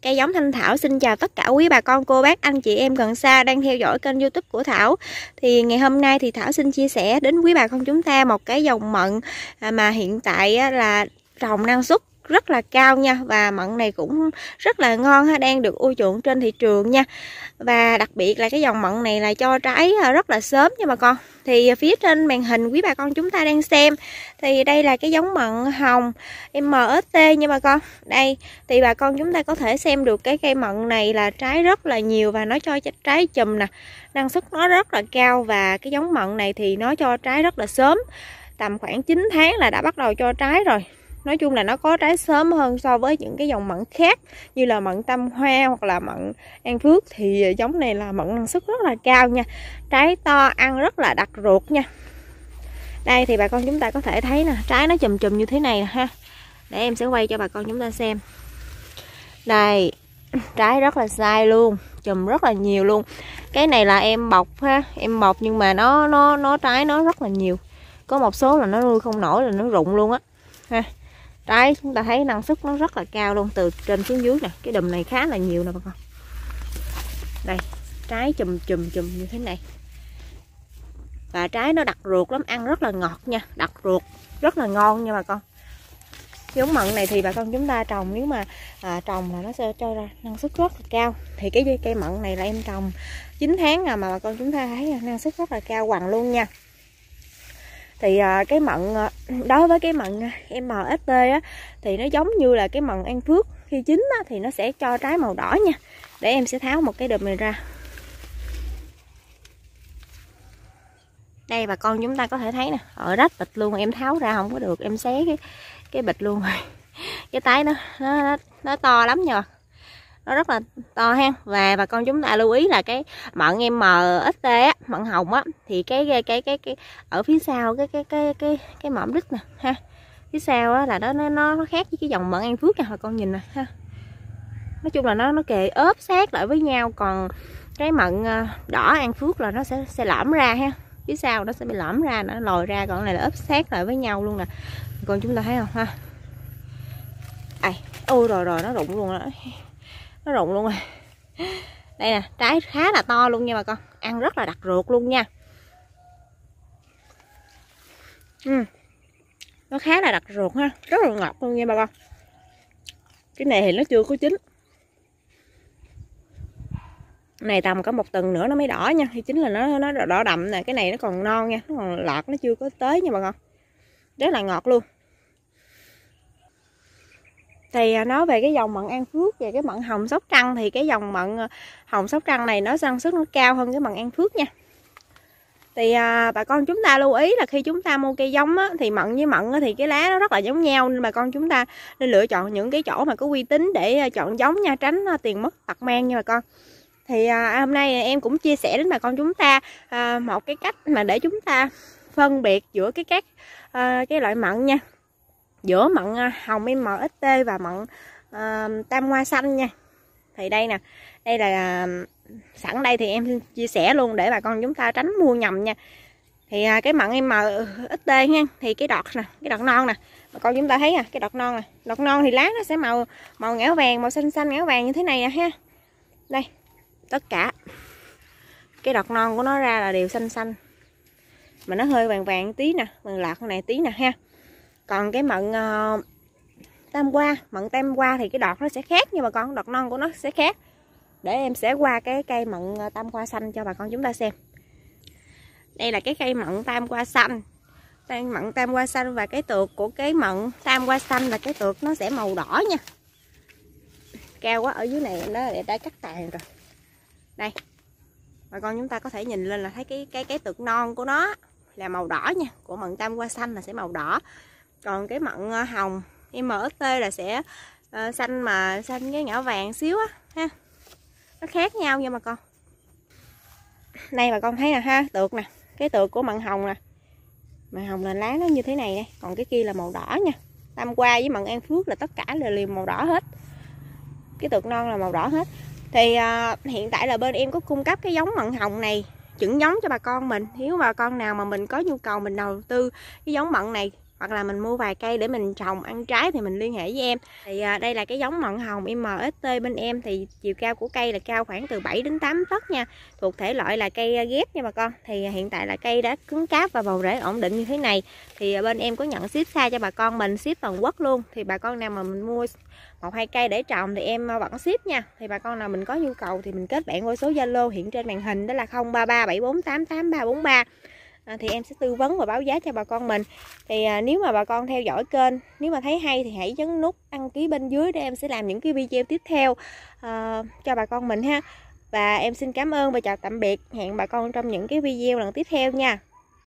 Cây giống Thanh Thảo xin chào tất cả quý bà con, cô bác, anh chị em gần xa đang theo dõi kênh YouTube của Thảo. Thì ngày hôm nay thì Thảo xin chia sẻ đến quý bà con chúng ta một cái dòng mận mà hiện tại là trồng năng suất rất là cao nha, và mận này cũng rất là ngon ha, đang được ưa chuộng trên thị trường nha. Và đặc biệt là cái dòng mận này là cho trái rất là sớm nha bà con. Thì phía trên màn hình quý bà con chúng ta đang xem thì đây là cái giống mận hồng MST nha bà con. Đây thì bà con chúng ta có thể xem được cái cây mận này là trái rất là nhiều và nó cho trái chùm nè, năng suất nó rất là cao. Và cái giống mận này thì nó cho trái rất là sớm, tầm khoảng 9 tháng là đã bắt đầu cho trái rồi. Nói chung là nó có trái sớm hơn so với những cái dòng mận khác như là mận Tam Hoa hoặc là mận An Phước. Thì giống này là mận năng suất rất là cao nha, trái to, ăn rất là đặc ruột nha. Đây thì bà con chúng ta có thể thấy nè, trái nó chùm chùm như thế này nè ha. Để em sẽ quay cho bà con chúng ta xem. Đây, trái rất là dai luôn, chùm rất là nhiều luôn. Cái này là em bọc ha, em bọc nhưng mà nó trái nó rất là nhiều. Có một số là nó nuôi không nổi là nó rụng luôn á ha. Trái chúng ta thấy năng suất nó rất là cao luôn, từ trên xuống dưới nè. Cái đùm này khá là nhiều nè bà con. Đây, trái chùm như thế này. Và trái nó đặc ruột lắm, ăn rất là ngọt nha, đặc ruột, rất là ngon nha bà con. Giống mận này thì bà con chúng ta trồng, nếu mà trồng là nó sẽ cho ra năng suất rất là cao. Thì cái cây mận này là em trồng 9 tháng mà bà con chúng ta thấy năng suất rất là cao hoằng luôn nha. Thì cái mận đối với cái mận MST á, thì nó giống như là cái mận An Phước, khi chín á, thì nó sẽ cho trái màu đỏ nha. Để em sẽ tháo một cái đùm này ra. Đây bà con chúng ta có thể thấy nè, ở rách bịch luôn, em tháo ra không có được, em xé cái bịch luôn rồi. Cái tái nó to lắm nha, nó rất là to ha. Và bà con chúng ta lưu ý là cái mận MST á, mận hồng á, thì cái ở phía sau cái mỏm đít nè ha, phía sau á là nó khác với cái dòng mận An Phước nha bà con nhìn nè ha. Nói chung là nó kề ốp sát lại với nhau, còn cái mận đỏ An Phước là nó sẽ lõm ra ha, phía sau nó sẽ bị lõm ra, nó lòi ra, còn này là ốp sát lại với nhau luôn nè. Còn chúng ta thấy không ha. Ôi rồi nó rụng luôn đó. Nó rụng luôn rồi. Đây nè, trái khá là to luôn nha bà con, ăn rất là đặc ruột luôn nha. Nó khá là đặc ruột ha, rất là ngọt luôn nha bà con. Cái này thì nó chưa có chín, này tầm có 1 tuần nữa nó mới đỏ nha, thì chính là nó đỏ đậm nè. Cái này nó còn non nha, nó còn lọt, nó chưa có tới nha bà con, rất là ngọt luôn. Thì nói về cái dòng mận An Phước và cái mận hồng Sóc Trăng, thì cái dòng mận hồng Sóc Trăng này nó năng suất nó cao hơn cái mận An Phước nha. Thì bà con chúng ta lưu ý là khi chúng ta mua cây giống á, thì mận với mận á, thì cái lá nó rất là giống nhau, nên bà con chúng ta nên lựa chọn những cái chỗ mà có uy tín để chọn giống nha, tránh tiền mất tật mang nha bà con. Thì hôm nay em cũng chia sẻ đến bà con chúng ta một cái cách mà để chúng ta phân biệt giữa các cái loại mận nha, giữa mận hồng MST và mận Tam Hoa xanh nha. Thì đây nè, đây là sẵn đây thì em chia sẻ luôn để bà con chúng ta tránh mua nhầm nha. Thì cái mận MST nha, thì cái đọt nè, cái đọt non nè, bà con chúng ta thấy cái đọt non nè, đọt non thì lá nó sẽ màu ngã vàng, màu xanh ngã vàng như thế này nè ha. Đây, tất cả cái đọt non của nó ra là đều xanh, mà nó hơi vàng tí nè, vàng lạt này tí nè ha. Còn cái mận Tam Hoa thì cái đọt nó sẽ khác nhưng mà con đọt non của nó sẽ khác. Để em sẽ qua cái cây mận Tam Hoa xanh cho bà con chúng ta xem. Đây là cái cây mận Tam Hoa xanh. Mận Tam Hoa xanh và cái tược của cái mận Tam Hoa xanh là cái tược nó sẽ màu đỏ nha. Cao quá, ở dưới này nó đã cắt tàn rồi. Đây, bà con chúng ta có thể nhìn lên là thấy cái tược non của nó là màu đỏ nha, của mận Tam Hoa xanh là sẽ màu đỏ. Còn cái mận hồng MST là sẽ xanh mà xanh cái ngã vàng xíu á ha. Nó khác nhau nha bà con. Đây bà con thấy nè ha, tược nè, cái tược của mận hồng nè. Mận hồng là lá nó như thế này nè, còn cái kia là màu đỏ nha. Tam Hoa với mận An Phước là tất cả là liền màu đỏ hết. Cái tược non là màu đỏ hết. Thì hiện tại là bên em có cung cấp cái giống mận hồng này chuẩn giống cho bà con mình. Nếu bà con nào mà mình có nhu cầu mình đầu tư cái giống mận này hoặc là mình mua vài cây để mình trồng ăn trái thì mình liên hệ với em. Thì đây là cái giống mận hồng MST bên em, thì chiều cao của cây là cao khoảng từ 7 đến 8 tấc nha, thuộc thể loại là cây ghép nha bà con. Thì hiện tại là cây đã cứng cáp và bầu rễ ổn định như thế này. Thì bên em có nhận ship xa cho bà con mình, ship toàn quốc luôn. Thì bà con nào mà mình mua 1-2 cây để trồng thì em vẫn ship nha. Thì bà con nào mình có nhu cầu thì mình kết bạn qua số Zalo hiện trên màn hình, đó là 0337488343. Thì em sẽ tư vấn và báo giá cho bà con mình. Thì nếu mà bà con theo dõi kênh, nếu mà thấy hay thì hãy nhấn nút đăng ký bên dưới để em sẽ làm những cái video tiếp theo cho bà con mình ha. Và em xin cảm ơn và chào tạm biệt. Hẹn bà con trong những cái video lần tiếp theo nha.